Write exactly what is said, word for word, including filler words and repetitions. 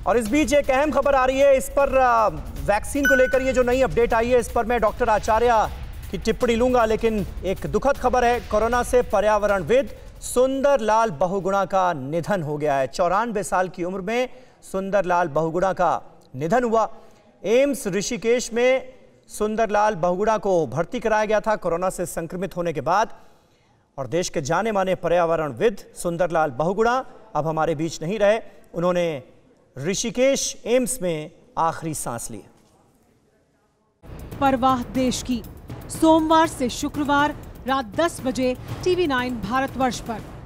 और इस बीच एक अहम खबर आ रही है, इस पर वैक्सीन को लेकर ये जो नई अपडेट आई है, इस पर मैं डॉक्टर आचार्य की टिप्पणी लूंगा। लेकिन एक दुखद खबर है, कोरोना से पर्यावरणविद सुंदरलाल बहुगुणा का निधन हो गया है। चौरानवे साल की उम्र में सुंदरलाल बहुगुणा का निधन हुआ। एम्स ऋषिकेश में सुंदरलाल बहुगुणा को भर्ती कराया गया था कोरोना से संक्रमित होने के बाद। और देश के जाने माने पर्यावरणविद सुंदरलाल बहुगुणा अब हमारे बीच नहीं रहे। उन्होंने ऋषिकेश एम्स में आखिरी सांस ली। परवाह देश की, सोमवार से शुक्रवार रात दस बजे टीवी नाइन भारतवर्ष पर।